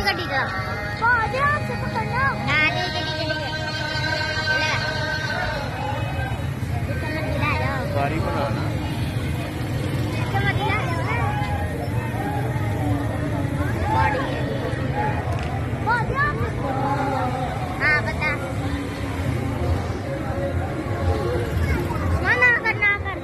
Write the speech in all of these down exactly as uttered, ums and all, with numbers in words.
गड्डी का बाजे आपसे पकड़ना ना दे दे दे दे लगा समझ दिला जाओ बारी बनाना समझ दिला जाओ बॉडी बाजे आपसे हां बता मना करना कर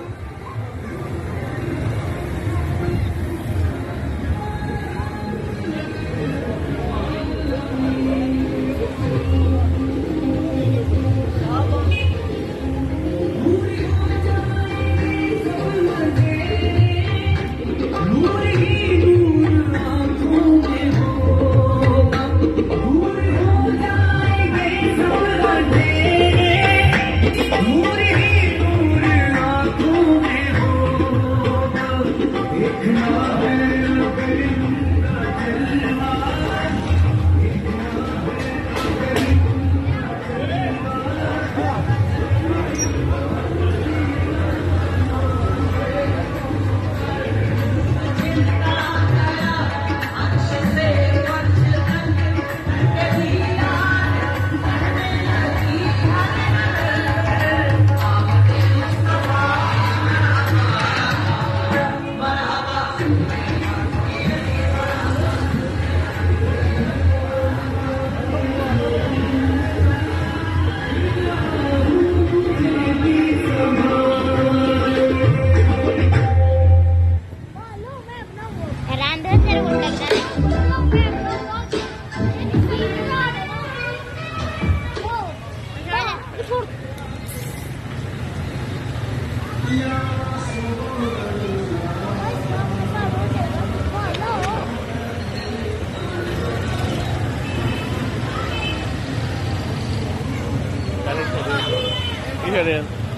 Iya, Den.